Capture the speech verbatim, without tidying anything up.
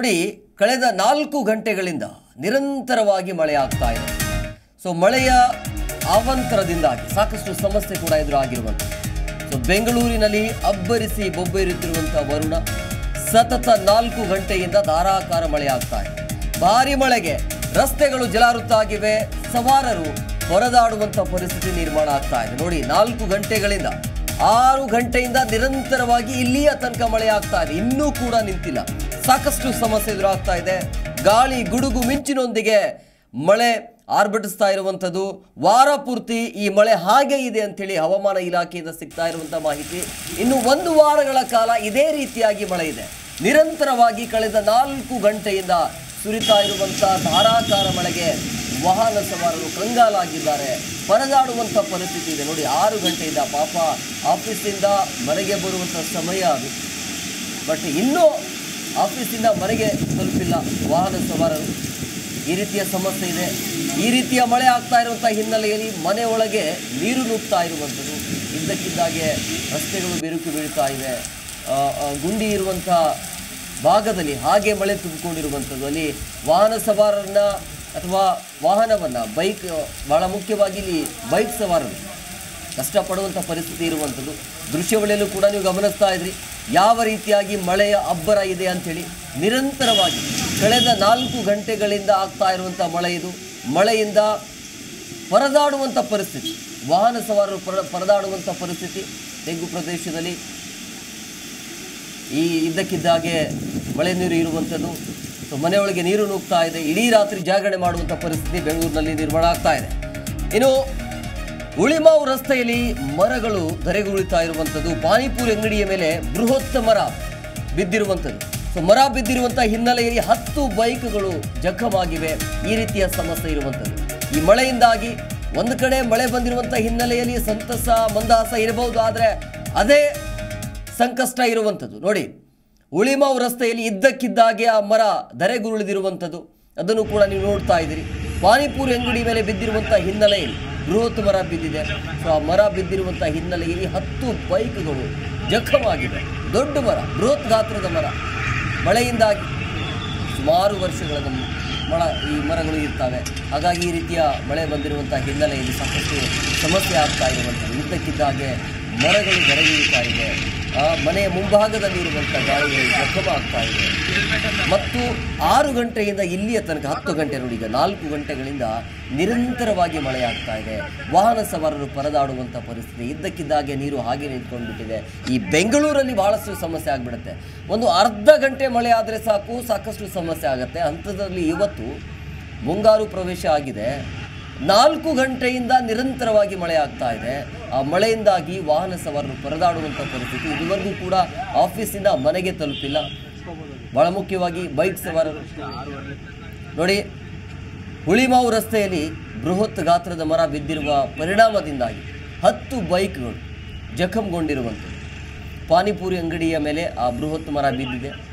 ನೋಡಿ, ಕಳೆದ ನಾಲ್ಕು ಗಂಟೆಗಳಿಂದ ನಿರಂತರವಾಗಿ ಮಳೆ ಆಗ್ತಾ ಇದೆ. ಸೊ ಮಳೆಯ ಅವಾಂತರದಿಂದಾಗಿ ಸಾಕಷ್ಟು ಸಮಸ್ಯೆ ಕೂಡ ಎದುರಾಗಿರುವಂಥ ಸೊ ಬೆಂಗಳೂರಿನಲ್ಲಿ ಅಬ್ಬರಿಸಿ ಬೊಬ್ಬೆರುತ್ತಿರುವಂಥ ವರುಣ ಸತತ ನಾಲ್ಕು ಗಂಟೆಯಿಂದ ಧಾರಾಕಾರ ಮಳೆ ಆಗ್ತಾ ಇದೆ. ಭಾರಿ ಮಳೆಗೆ ರಸ್ತೆಗಳು ಜಲಾವೃತವಾಗಿವೆ, ಸವಾರರು ಹೊರದಾಡುವಂಥ ಪರಿಸ್ಥಿತಿ ನಿರ್ಮಾಣ ಆಗ್ತಾ ಇದೆ. ನೋಡಿ, ನಾಲ್ಕು ಗಂಟೆಗಳಿಂದ ಆರು ಗಂಟೆಯಿಂದ ನಿರಂತರವಾಗಿ ಇಲ್ಲಿಯ ತನಕ ಮಳೆ ಆಗ್ತಾ ಇದೆ, ಇನ್ನೂ ಕೂಡ ನಿಂತಿಲ್ಲ. ಸಾಕಷ್ಟು ಸಮಸ್ಯೆ ಎದುರಾಗ್ತಾ ಇದೆ. ಗಾಳಿ ಗುಡುಗು ಮಿಂಚಿನೊಂದಿಗೆ ಮಳೆ ಆರ್ಭಟಿಸ್ತಾ ಇರುವಂಥದ್ದು. ವಾರ ಪೂರ್ತಿ ಈ ಮಳೆ ಹಾಗೆ ಇದೆ ಅಂತೇಳಿ ಹವಾಮಾನ ಇಲಾಖೆಯಿಂದ ಸಿಗ್ತಾ ಇರುವಂಥ ಮಾಹಿತಿ. ಇನ್ನು ಒಂದು ವಾರಗಳ ಕಾಲ ಇದೇ ರೀತಿಯಾಗಿ ಮಳೆ ಇದೆ. ನಿರಂತರವಾಗಿ ಕಳೆದ ನಾಲ್ಕು ಗಂಟೆಯಿಂದ ಸುರಿತಾ ಇರುವಂಥ ಧಾರಾಕಾರ ಮಳೆಗೆ ವಾಹನ ಸವಾರರು ಕಂಗಾಲಾಗಿದ್ದಾರೆ, ಪರದಾಡುವಂಥ ಪರಿಸ್ಥಿತಿ ಇದೆ. ನೋಡಿ, ಆರು ಗಂಟೆಯಿಂದ ಪಾಪ ಆಫೀಸಿಂದ ಮನೆಗೆ ಬರುವಂಥ ಸಮಯ ಅದು, ಬಟ್ ಇನ್ನೂ ಆಫೀಸಿಂದ ಮನೆಗೆ ತಲುಪಿಲ್ಲ ವಾಹನ ಸವಾರರು. ಈ ರೀತಿಯ ಸಮಸ್ಯೆ ಇದೆ. ಈ ರೀತಿಯ ಮಳೆ ಆಗ್ತಾ ಇರುವಂಥ ಹಿನ್ನೆಲೆಯಲ್ಲಿ ಮನೆ ಒಳಗೆ ನೀರು ನುಗ್ತಾ ಇರುವಂಥದ್ದು, ಇದ್ದಕ್ಕಿದ್ದಾಗೆ ರಸ್ತೆಗಳು ಬಿರುಕು ಬೀಳ್ತಾ ಇವೆ. ಗುಂಡಿ ಇರುವಂಥ ಭಾಗದಲ್ಲಿ ಹಾಗೆ ಮಳೆ ತುಂಬಿಕೊಂಡಿರುವಂಥದ್ದು. ಅಲ್ಲಿ ವಾಹನ ಸವಾರರನ್ನ ಅಥವಾ ವಾಹನವನ್ನು ಬೈಕ್, ಭಾಳ ಮುಖ್ಯವಾಗಿ ಇಲ್ಲಿ ಬೈಕ್ ಸವಾರರು ಕಷ್ಟಪಡುವಂಥ ಪರಿಸ್ಥಿತಿ ಇರುವಂಥದ್ದು. ದೃಶ್ಯಾವಳಿಯಲ್ಲೂ ಕೂಡ ನೀವು ಗಮನಿಸ್ತಾ ಇದ್ರಿ ಯಾವ ರೀತಿಯಾಗಿ ಮಳೆಯ ಅಬ್ಬರ ಇದೆ ಅಂಥೇಳಿ. ನಿರಂತರವಾಗಿ ಕಳೆದ ನಾಲ್ಕು ಗಂಟೆಗಳಿಂದ ಆಗ್ತಾ ಇರುವಂಥ ಮಳೆ ಇದು. ಮಳೆಯಿಂದ ಪರದಾಡುವಂಥ ಪರಿಸ್ಥಿತಿ, ವಾಹನ ಸವಾರರು ಪರ ಪರದಾಡುವಂಥ ಪರಿಸ್ಥಿತಿ ತೆಗ್ಗು ಪ್ರದೇಶದಲ್ಲಿ. ಈ ಇದ್ದಕ್ಕಿದ್ದಾಗೆ ಮಳೆ ನೀರು ಇರುವಂಥದ್ದು. ಸೊ ಮನೆಯೊಳಗೆ ನೀರು ನುಗ್ತಾ ಇದೆ. ಇಡೀ ರಾತ್ರಿ ಜಾಗರಣೆ ಮಾಡುವಂಥ ಪರಿಸ್ಥಿತಿ ಬೆಂಗಳೂರಿನಲ್ಲಿ ನಿರ್ಮಾಣ ಆಗ್ತಾ ಇದೆ. ಇನ್ನು ಉಳಿಮಾವು ರಸ್ತೆಯಲ್ಲಿ ಮರಗಳು ಧರೆಗುರುಳಿತಾ ಇರುವಂಥದ್ದು. ಪಾನಿಪುರಿ ಅಂಗಡಿಯ ಮೇಲೆ ಬೃಹತ್ ಮರ ಬಿದ್ದಿರುವಂಥದ್ದು. ಸೊ ಮರ ಬಿದ್ದಿರುವಂಥ ಹಿನ್ನೆಲೆಯಲ್ಲಿ ಹತ್ತು ಬೈಕ್ಗಳು ಜಖಮಾಗಿವೆ. ಈ ರೀತಿಯ ಸಮಸ್ಯೆ ಇರುವಂಥದ್ದು. ಈ ಮಳೆಯಿಂದಾಗಿ ಒಂದು ಕಡೆ ಮಳೆ ಬಂದಿರುವಂಥ ಹಿನ್ನೆಲೆಯಲ್ಲಿ ಸಂತಸ ಮಂದಹಾಸ ಇರಬಹುದು, ಆದರೆ ಅದೇ ಸಂಕಷ್ಟ ಇರುವಂಥದ್ದು. ನೋಡಿ, ಉಳಿಮಾವು ರಸ್ತೆಯಲ್ಲಿ ಇದ್ದಕ್ಕಿದ್ದಾಗೆ ಆ ಮರ ಧರೆಗುರುಳಿದಿರುವಂಥದ್ದು, ಅದನ್ನು ಕೂಡ ನೀವು ನೋಡ್ತಾ ಇದ್ದೀರಿ. ಪಾನಿಪುರಿ ಅಂಗಡಿ ಮೇಲೆ ಬಿದ್ದಿರುವಂಥ ಹಿನ್ನೆಲೆಯಲ್ಲಿ ಬೃಹತ್ ಮರ ಬಿದ್ದಿದೆ. ಸೊ ಆ ಮರ ಬಿದ್ದಿರುವಂಥ ಹಿನ್ನೆಲೆಯಲ್ಲಿ ಹತ್ತು ಬೈಕ್ಗಳು ಜಖಮಾಗಿವೆ. ದೊಡ್ಡ ಮರ, ಬೃಹತ್ ಗಾತ್ರದ ಮರ. ಮಳೆಯಿಂದಾಗಿ ಸುಮಾರು ವರ್ಷಗಳ ಮಳ ಈ ಮರಗಳು ಇರ್ತವೆ. ಹಾಗಾಗಿ ಈ ರೀತಿಯ ಮಳೆ ಬಂದಿರುವಂಥ ಹಿನ್ನೆಲೆಯಲ್ಲಿ ಸಾಕಷ್ಟು ಸಮಸ್ಯೆ ಆಗ್ತಾ ಇರುವಂಥದ್ದು. ಇದ್ದಕ್ಕಿದ್ದಾಗೆ ಮರಗಳು ಧರೆಗುರುಳ್ತಾ ಇದೆ. ಆ ಮನೆಯ ಮುಂಭಾಗದಲ್ಲಿ ಇರುವಂಥ ಗಾಳಿಗಳು ಜಖಮ ಆಗ್ತಾ ಇದೆ. ಮತ್ತು ಆರು ಗಂಟೆಯಿಂದ ಇಲ್ಲಿಯ ತನಕ ಹತ್ತು ಗಂಟೆ ನೋಡಿ, ಈಗ ನಾಲ್ಕು ಗಂಟೆಗಳಿಂದ ನಿರಂತರವಾಗಿ ಮಳೆ ಆಗ್ತಾ ಇದೆ. ವಾಹನ ಸವಾರರು ಪರದಾಡುವಂಥ ಪರಿಸ್ಥಿತಿ. ಇದ್ದಕ್ಕಿದ್ದಾಗೆ ನೀರು ಹಾಗೆ ನಿಂತ್ಕೊಂಡ್ಬಿಟ್ಟಿದೆ. ಈ ಬೆಂಗಳೂರಲ್ಲಿ ಭಾಳಷ್ಟು ಸಮಸ್ಯೆ ಆಗಿಬಿಡುತ್ತೆ. ಒಂದು ಅರ್ಧ ಗಂಟೆ ಮಳೆ ಆದರೆ ಸಾಕು, ಸಾಕಷ್ಟು ಸಮಸ್ಯೆ ಆಗುತ್ತೆ. ಅಂಥದ್ರಲ್ಲಿ ಇವತ್ತು ಮುಂಗಾರು ಪ್ರವೇಶ ಆಗಿದೆ. ನಾಲ್ಕು ಗಂಟೆಯಿಂದ ನಿರಂತರವಾಗಿ ಮಳೆ ಆಗ್ತಾ ಇದೆ. ಆ ಮಳೆಯಿಂದಾಗಿ ವಾಹನ ಸವಾರರು ಪರದಾಡುವಂಥ ಪರಿಸ್ಥಿತಿ. ಇದುವರೆಗೂ ಕೂಡ ಆಫೀಸಿಂದ ಮನೆಗೆ ತಲುಪಿಲ್ಲ. ಭಾಳ ಮುಖ್ಯವಾಗಿ ಬೈಕ್ ಸವಾರರು ನೋಡಿ, ಹುಳಿಮಾವು ರಸ್ತೆಯಲ್ಲಿ ಬೃಹತ್ ಗಾತ್ರದ ಮರ ಬಿದ್ದಿರುವ ಪರಿಣಾಮದಿಂದಾಗಿ ಹತ್ತು ಬೈಕ್ಗಳು ಜಖಂಗೊಂಡಿರುವಂಥದ್ದು. ಪಾನಿಪುರಿ ಅಂಗಡಿಯ ಮೇಲೆ ಆ ಬೃಹತ್ ಮರ ಬಿದ್ದಿದೆ.